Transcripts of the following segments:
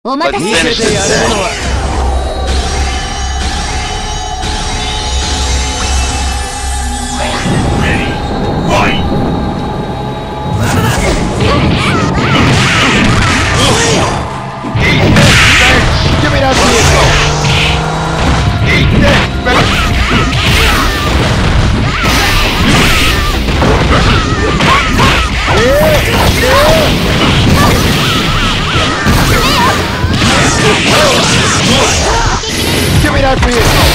お待た Let's せ。 finish this thing. Ready, fight! Eat this, bitch! Give me that vehicle! Eat this, bitch! Give me that vehicle!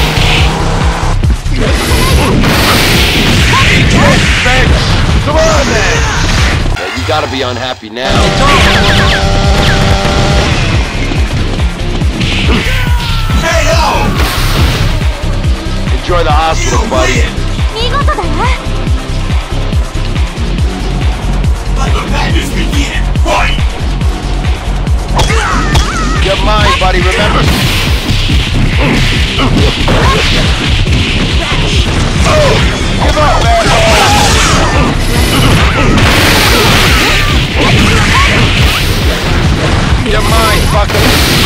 Eat this, bitch! Come on, then! Yeah, you gotta be unhappy now. Enjoy the hospital, buddy. 見事だな。 Let the madness begin! Fight! You're mine, buddy, remember? Give up, man! You're mine, fucker!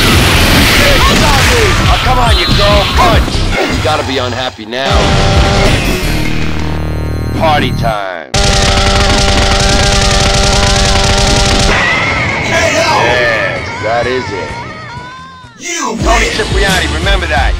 Oh, come on, you girl, punch! You gotta be unhappy now. Party time. Yes, that is it. You Tony win! Cipriani, remember that.